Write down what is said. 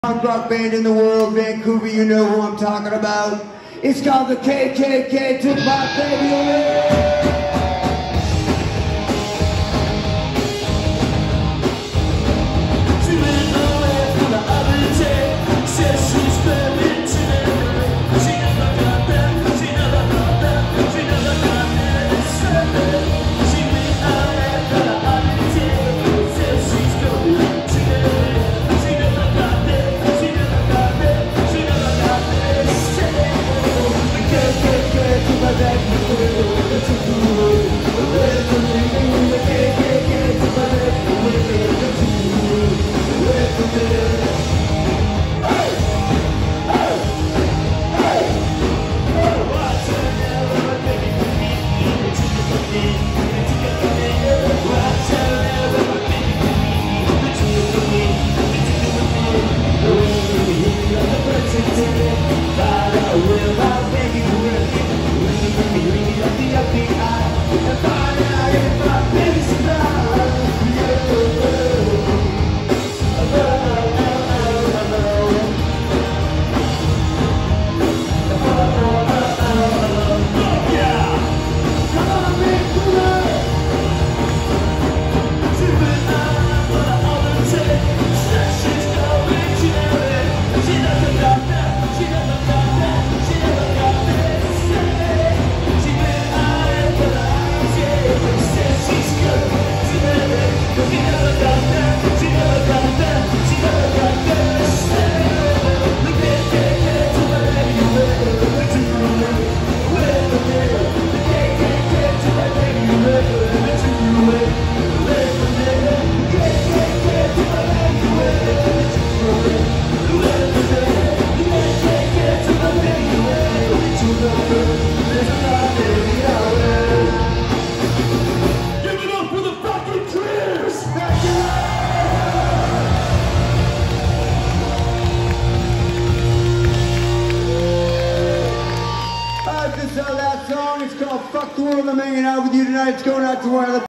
Punk rock band in the world, Vancouver, you know who I'm talking about. It's called the KKK, took my baby away. She went away from the other day, says she's coming today. She never got back, she never got back, she never got back. She went away from the other day, says she's coming today. She never got back, she never got back, she never got back. The KKK to my baby, it's a fool. Away from me, the KKK to my baby, it's a fool. Away from me. Hey! Hey! Hey! Oh, watch out now, my baby, for me. It's a good thing, it's a good thing. Watch out now, my baby, for me. It's a good thing, it's a good thing. Away from me, like a person today. Fly away, my baby, away from me, like the FBI. And find out if my baby's alive. That song is called Fuck the World. I'm hanging out with you tonight. It's going out to one of the